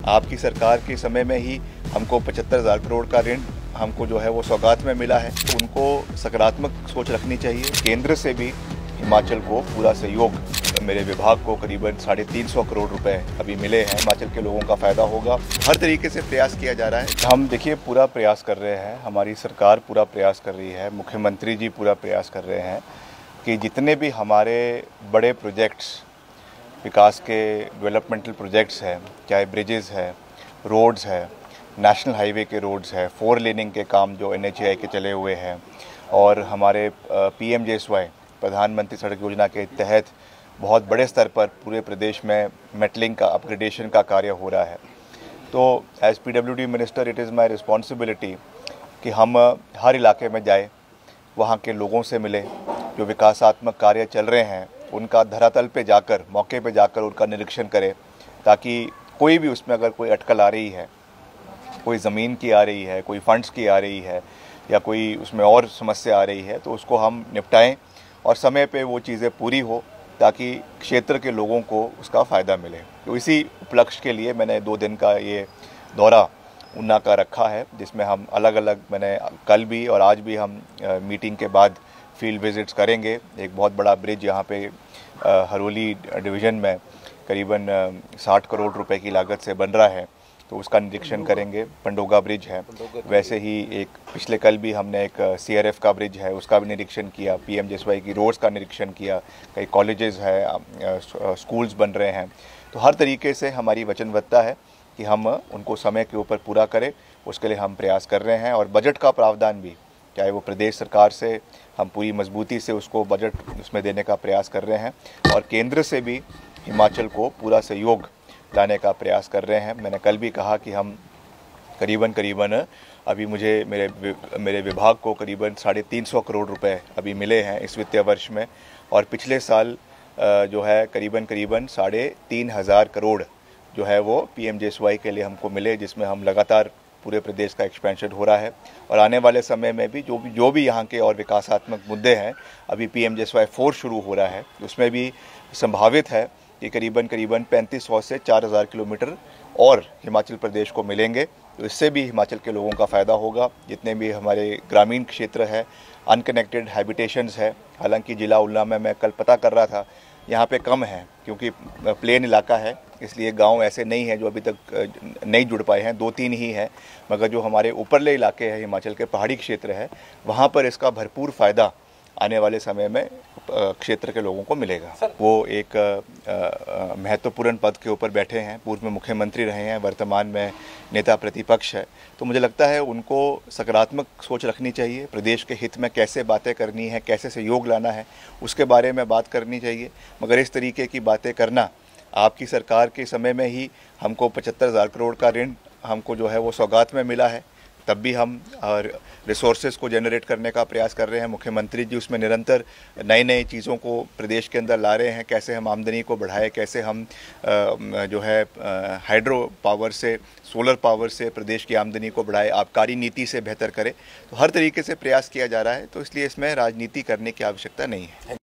आपकी सरकार के समय में ही हमको 75,000 करोड़ का ऋण हमको जो है वो सौगात में मिला है। तो उनको सकारात्मक सोच रखनी चाहिए। केंद्र से भी हिमाचल को पूरा सहयोग, मेरे विभाग को करीबन 350 करोड़ रुपए अभी मिले हैं। हिमाचल के लोगों का फ़ायदा होगा। हर तरीके से प्रयास किया जा रहा है। हम देखिए पूरा प्रयास कर रहे हैं, हमारी सरकार पूरा प्रयास कर रही है, मुख्यमंत्री जी पूरा प्रयास कर रहे हैं कि जितने भी हमारे बड़े प्रोजेक्ट्स, विकास के डेवलपमेंटल प्रोजेक्ट्स हैं, चाहे ब्रिजेज़ है, रोड्स है, नेशनल हाईवे के रोड्स है, 4 लेनिंग के काम जो NHAI के चले हुए हैं, और हमारे PMJSY प्रधानमंत्री सड़क योजना के तहत बहुत बड़े स्तर पर पूरे प्रदेश में मेटलिंग का अपग्रेडेशन का कार्य हो रहा है। तो as PWD minister it is my responsibility कि हम हर इलाके में जाए, वहाँ के लोगों से मिले, जो विकासात्मक कार्य चल रहे हैं उनका धरातल पे जाकर, मौके पे जाकर उनका निरीक्षण करें, ताकि कोई भी उसमें अगर कोई अटकल आ रही है, कोई ज़मीन की आ रही है, कोई फंड्स की आ रही है, या कोई उसमें और समस्या आ रही है, तो उसको हम निपटाएं और समय पे वो चीज़ें पूरी हो, ताकि क्षेत्र के लोगों को उसका फ़ायदा मिले। तो इसी उपलक्ष्य के लिए मैंने 2 दिन का ये दौरा ऊना का रखा है, जिसमें हम अलग अलग, मैंने कल भी और आज भी हम मीटिंग के बाद फील्ड विजिट्स करेंगे। एक बहुत बड़ा ब्रिज यहाँ पे हरोली डिवीज़न में करीबन 60 करोड़ रुपए की लागत से बन रहा है, तो उसका निरीक्षण करेंगे। पंडोगा ब्रिज है, वैसे ही एक पिछले कल भी हमने एक CRF का ब्रिज है, उसका भी निरीक्षण किया। PMJSY की रोड्स का निरीक्षण किया। कई कॉलेजेस है, स्कूल्स बन रहे हैं। तो हर तरीके से हमारी वचनबद्धता है कि हम उनको समय के ऊपर पूरा करें, उसके लिए हम प्रयास कर रहे हैं। और बजट का प्रावधान भी, चाहे वो प्रदेश सरकार से, हम पूरी मजबूती से उसको बजट उसमें देने का प्रयास कर रहे हैं, और केंद्र से भी हिमाचल को पूरा सहयोग लाने का प्रयास कर रहे हैं। मैंने कल भी कहा कि हम करीबन अभी मुझे मेरे विभाग को करीबन 350 करोड़ रुपए अभी मिले हैं इस वित्तीय वर्ष में, और पिछले साल जो है करीबन 3,500 करोड़ जो है वो PMJSY के लिए हमको मिले, जिसमें हम लगातार पूरे प्रदेश का एक्सपेंशन हो रहा है। और आने वाले समय में भी जो भी यहाँ के और विकासात्मक मुद्दे हैं, अभी PMJSY 4 शुरू हो रहा है, उसमें भी संभावित है कि करीबन 3500 से 4,000 किलोमीटर और हिमाचल प्रदेश को मिलेंगे। तो इससे भी हिमाचल के लोगों का फ़ायदा होगा। जितने भी हमारे ग्रामीण क्षेत्र है, अनकनेक्टेड हैबिटेशंस है, हालांकि ज़िला ऊना में मैं कल पता कर रहा था, यहाँ पे कम है क्योंकि प्लेन इलाका है, इसलिए गांव ऐसे नहीं है जो अभी तक नहीं जुड़ पाए हैं, 2-3 ही हैं। मगर जो हमारे ऊपरले इलाके हैं, हिमाचल के पहाड़ी क्षेत्र है, वहाँ पर इसका भरपूर फ़ायदा आने वाले समय में क्षेत्र के लोगों को मिलेगा। वो एक महत्वपूर्ण पद के ऊपर बैठे हैं, पूर्व में मुख्यमंत्री रहे हैं, वर्तमान में नेता प्रतिपक्ष है, तो मुझे लगता है उनको सकारात्मक सोच रखनी चाहिए। प्रदेश के हित में कैसे बातें करनी है, कैसे सहयोग लाना है, उसके बारे में बात करनी चाहिए। मगर इस तरीके की बातें करना, आपकी सरकार के समय में ही हमको 75,000 करोड़ का ऋण हमको जो है वो सौगात में मिला है, तब भी हम रिसोर्सेज को जनरेट करने का प्रयास कर रहे हैं। मुख्यमंत्री जी उसमें निरंतर नई चीज़ों को प्रदेश के अंदर ला रहे हैं, कैसे हम आमदनी को बढ़ाएं, कैसे हम जो है हाइड्रो पावर से, सोलर पावर से प्रदेश की आमदनी को बढ़ाएं, आबकारी नीति से बेहतर करें। तो हर तरीके से प्रयास किया जा रहा है, तो इसलिए इसमें राजनीति करने की आवश्यकता नहीं है।